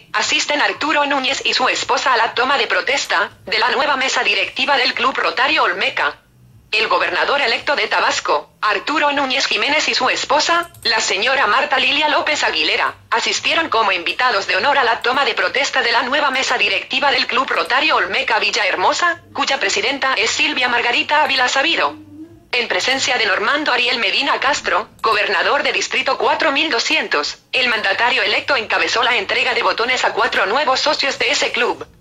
asisten Arturo Núñez y su esposa a la toma de protesta de la nueva mesa directiva del Club Rotario Olmeca. El gobernador electo de Tabasco, Arturo Núñez Jiménez y su esposa, la señora Marta Lilia López Aguilera, asistieron como invitados de honor a la toma de protesta de la nueva mesa directiva del Club Rotario Olmeca Villahermosa, cuya presidenta es Silvia Margarita Ávila Sabido. En presencia de Normando Ariel Medina Castro, gobernador de Distrito 4200, el mandatario electo encabezó la entrega de botones a 4 nuevos socios de ese club.